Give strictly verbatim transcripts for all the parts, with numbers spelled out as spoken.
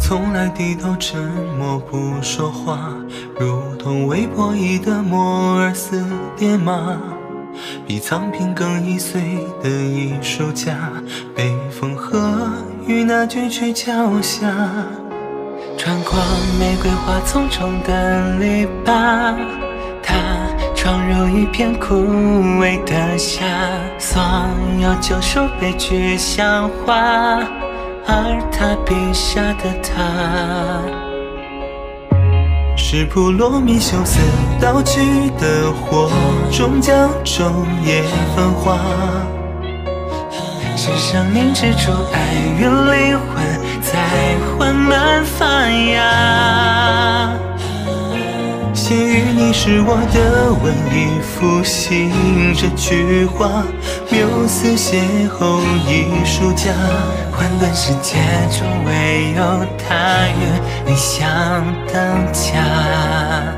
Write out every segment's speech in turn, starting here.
从来低头沉默不说话，如同未破译的摩尔斯电码。比藏品更易碎的艺术家，被风和雨那卷去脚下。穿过玫瑰花丛中的篱笆，他闯入一片枯萎的夏，所有救赎被具象化，而他笔下的他，是普罗米修斯道具的火中将昼夜分化，是生命之初爱与灵魂在缓慢发芽。写与你是我的文艺复兴这句话，缪斯邂逅艺术家，混沌世界中唯有他与理想等价。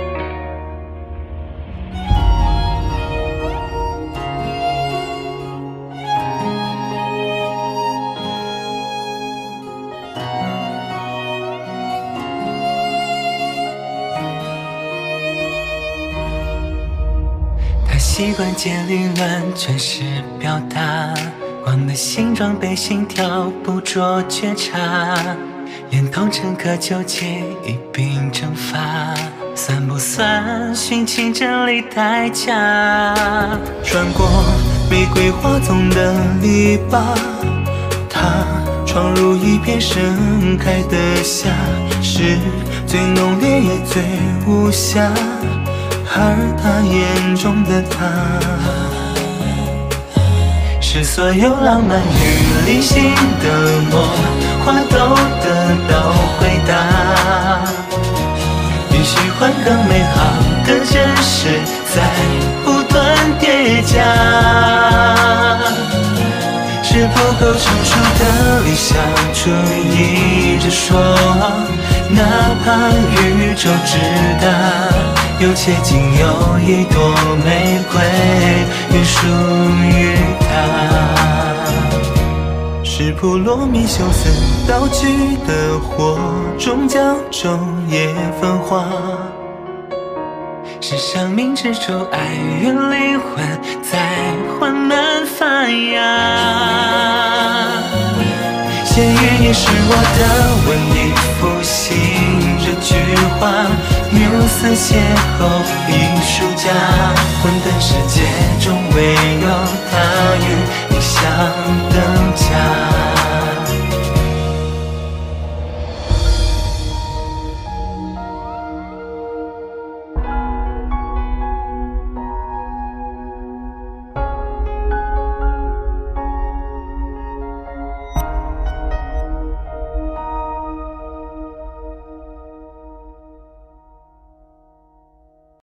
习惯借理论诠释表达，光的形状被心跳捕捉觉察，眼瞳成颗球结一并蒸发，算不算寻觅真理代价？穿过玫瑰花丛的篱笆，他闯入一片盛开的夏，是最浓烈也最无瑕，而他眼中的他，是所有浪漫与理性的魔化都得到回答。比虚幻更美好的真实在不断叠加，是不够成熟的理想主义者说，哪怕宇宙之大，有且仅有一朵玫瑰愿属于他。是普罗米修斯道具的火终将昼夜分化，是生命之初爱与灵魂在缓慢发芽。写与你是我的文艺复兴这句话，缪斯邂逅艺术家，混沌世界